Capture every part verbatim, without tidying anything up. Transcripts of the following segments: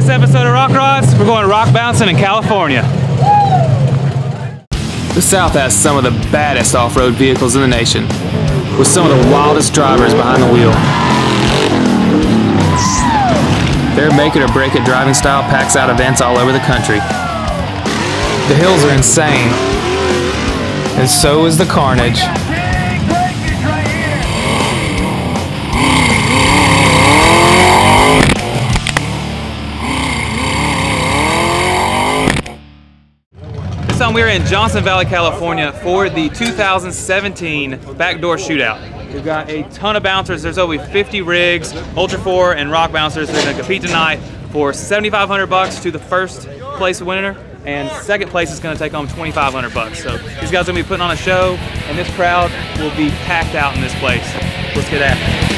this episode of Rock Rods, we're going rock bouncing in California. The South has some of the baddest off-road vehicles in the nation, with some of the wildest drivers behind the wheel. Their make it or break it driving style packs out events all over the country. The hills are insane, and so is the carnage. This time we are in Johnson Valley, California for the two thousand seventeen Backdoor Shootout. We've got a ton of bouncers. There's over fifty rigs, Ultra four and rock bouncers. They're going to compete tonight for seventy-five hundred bucks to the first place winner, and second place is going to take home twenty-five hundred bucks. So these guys are going to be putting on a show, and this crowd will be packed out in this place. Let's get after it.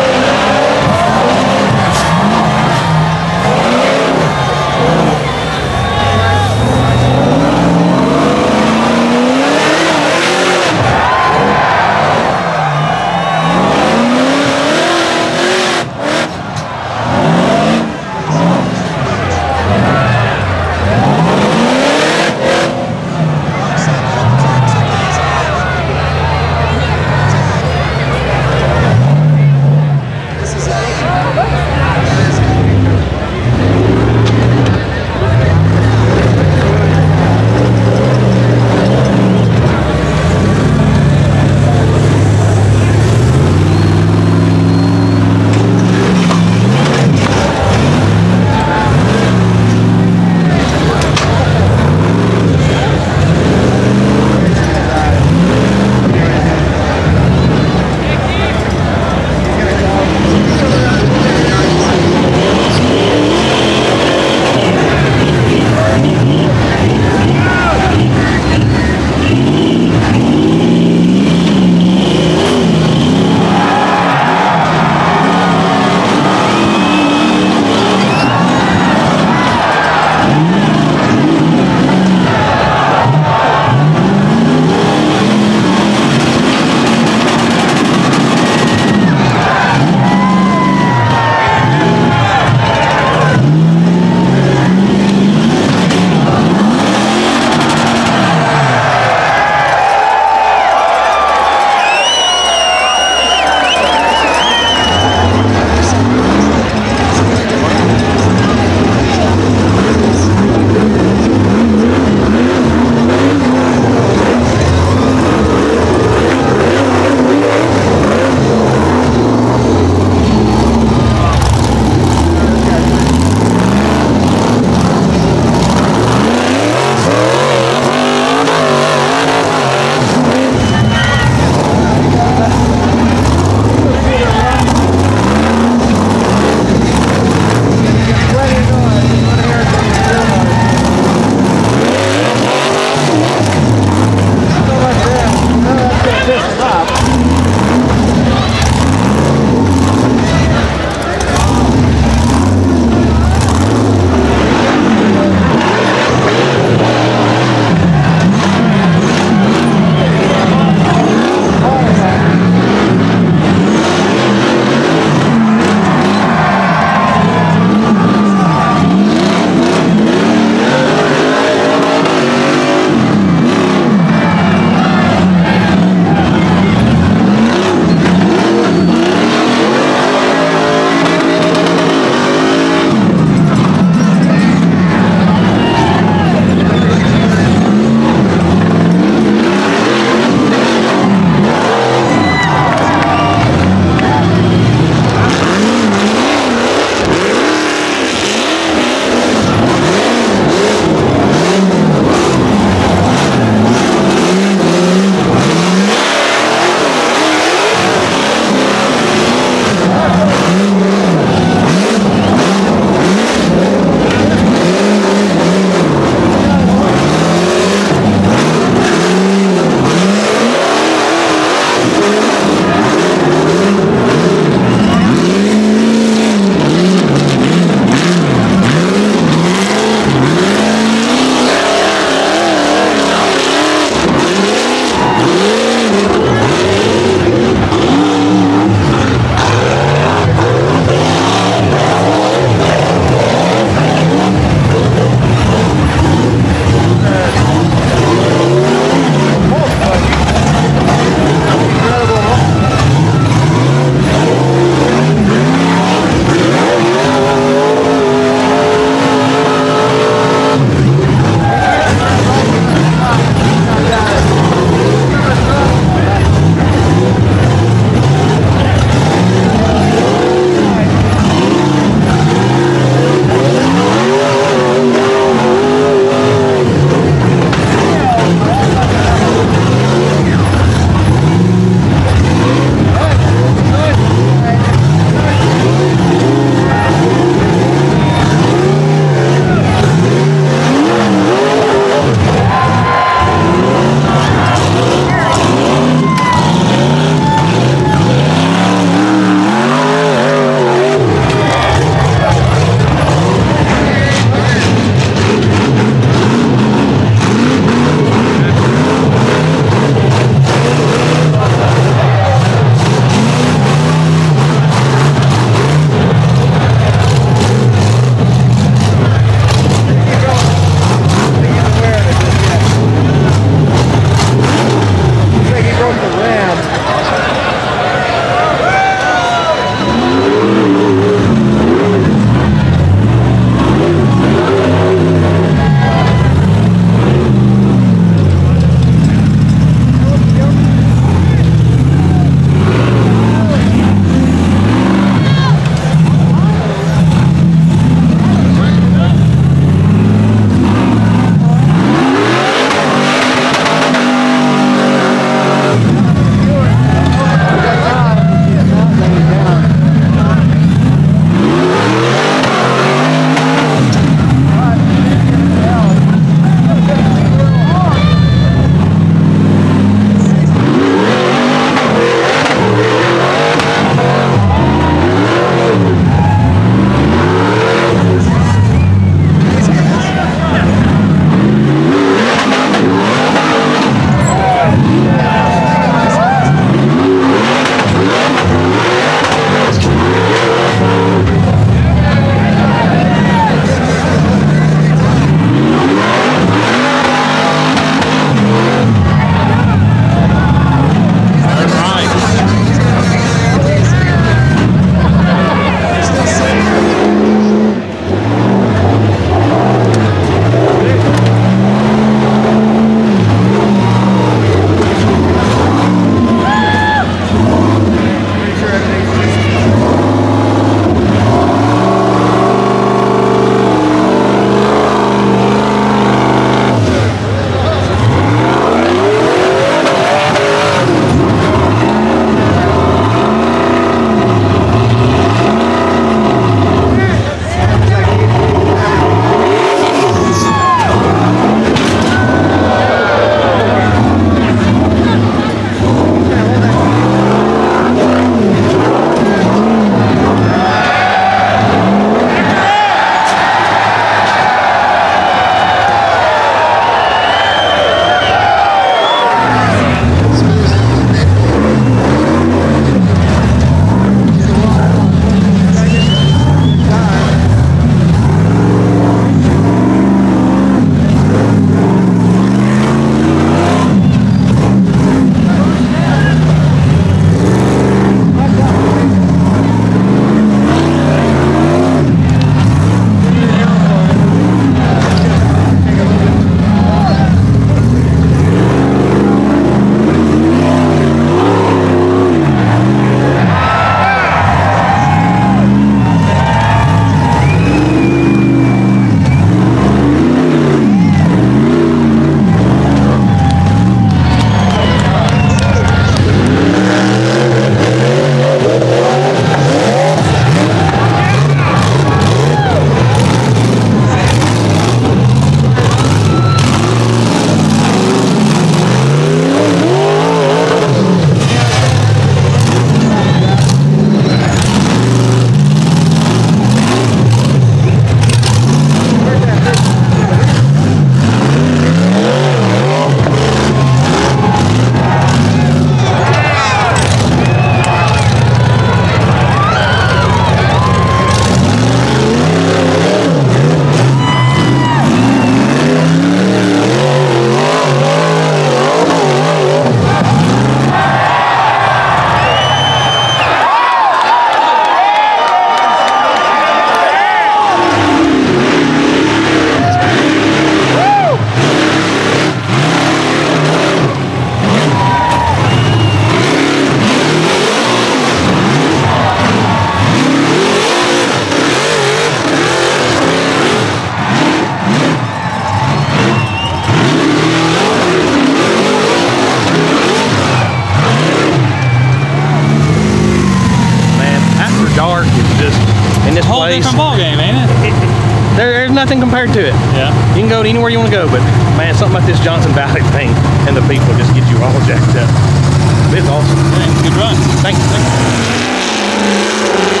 Yeah. You can go to anywhere you want to go, but man, something about this Johnson Valley thing and the people just get you all jacked up. It's awesome. Thanks. Good run. Thank you. Thank you.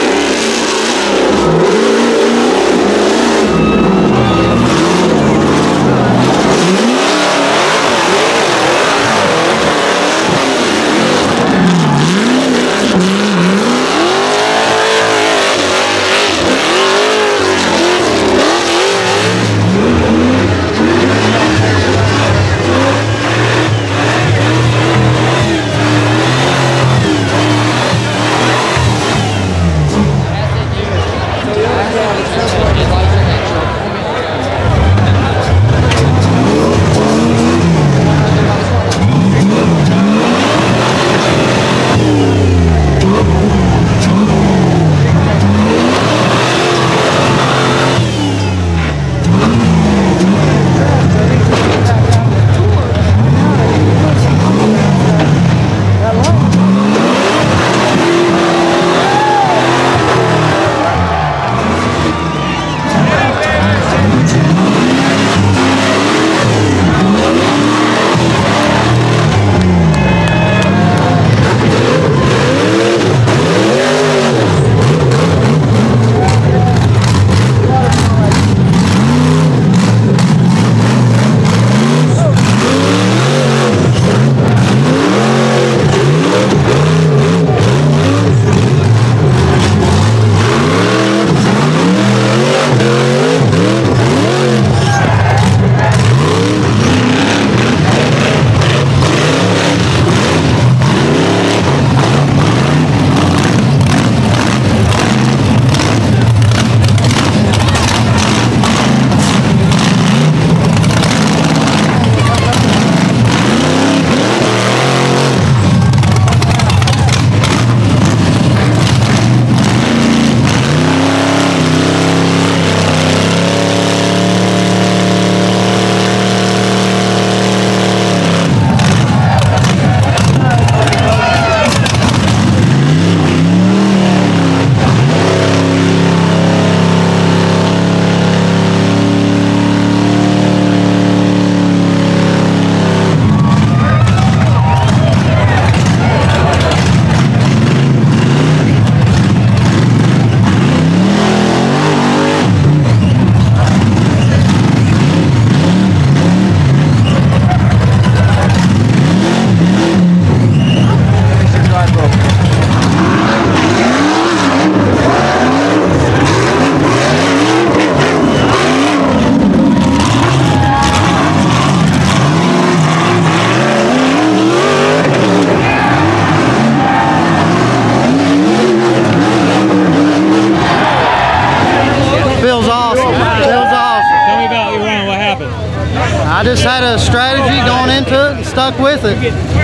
I just had a strategy going into it and stuck with it.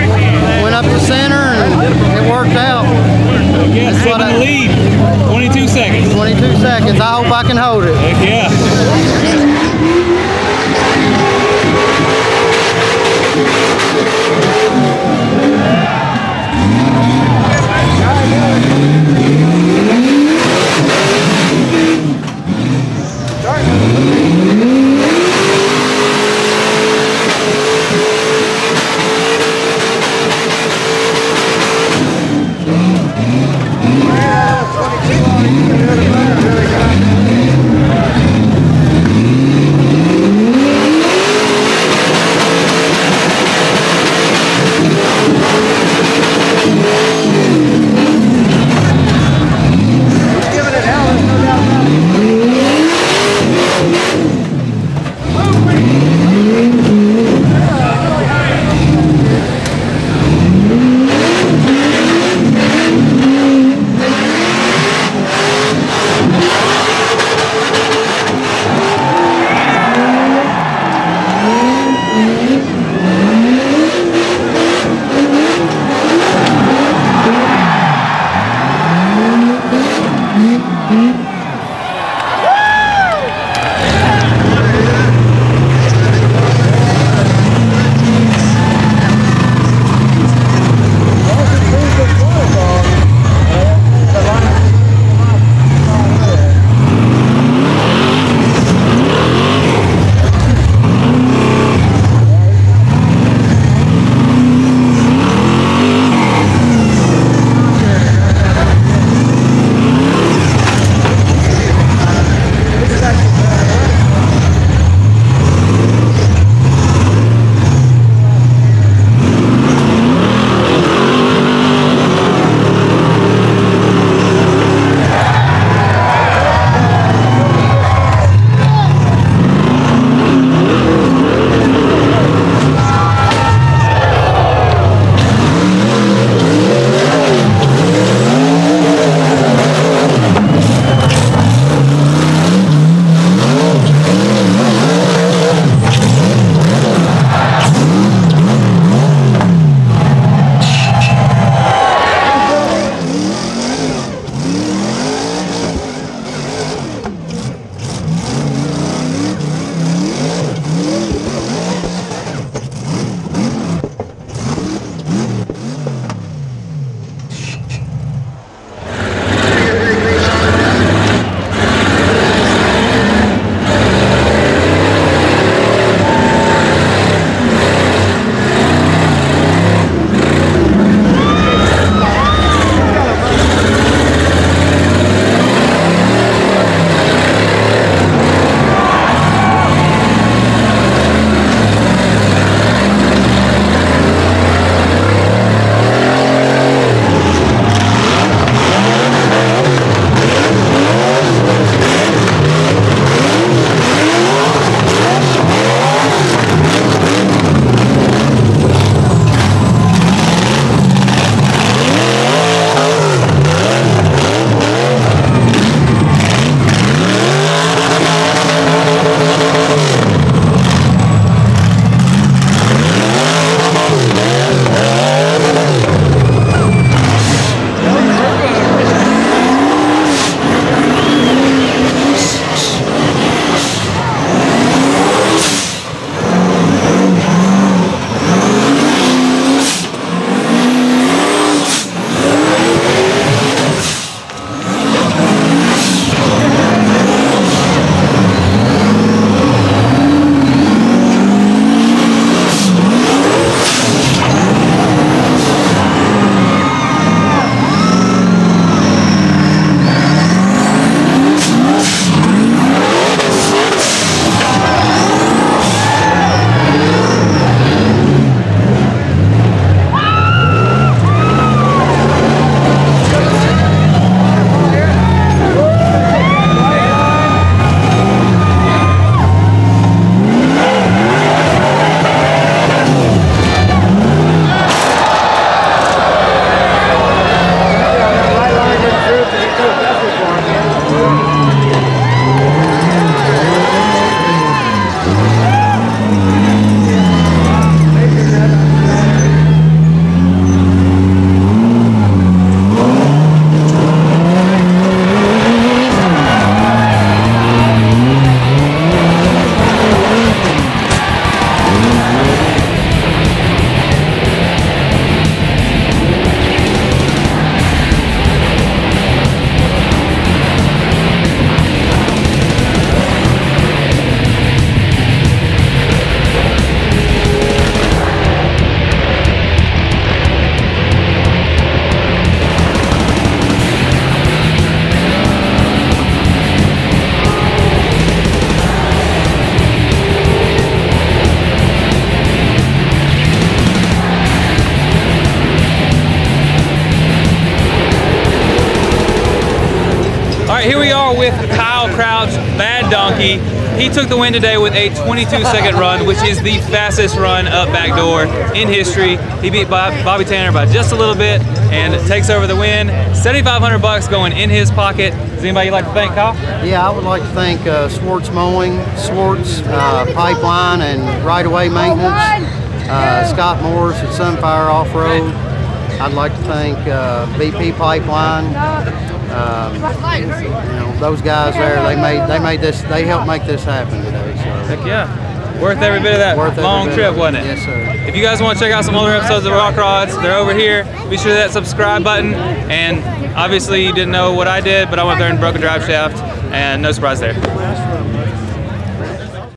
Went up the center and it worked out. Yeah, sitting in the lead. twenty-two seconds. twenty-two seconds. I hope I can hold it. Heck yeah. He took the win today with a twenty-two second run, which is the fastest run up backdoor in history. He beat Bob, Bobby Tanner by just a little bit and takes over the win. seventy-five hundred bucks going in his pocket. Is anybody you'd like to thank, Kyle? Yeah, I would like to thank uh, Swartz Mowing, Swartz uh, Pipeline and Right-of-Way Maintenance, uh, Scott Morris at Sunfire Off-Road. I'd like to thank uh, B P Pipeline. Um, you know, those guys there, they made they made this, they helped make this happen today. So. Heck yeah. Worth every bit of that Worth long trip, wasn't it? Yes, sir. If you guys want to check out some older episodes of Rock Rods, they're over here. Be sure to hit that subscribe button. And obviously you didn't know what I did, but I went there and broke a drive shaft, and no surprise there.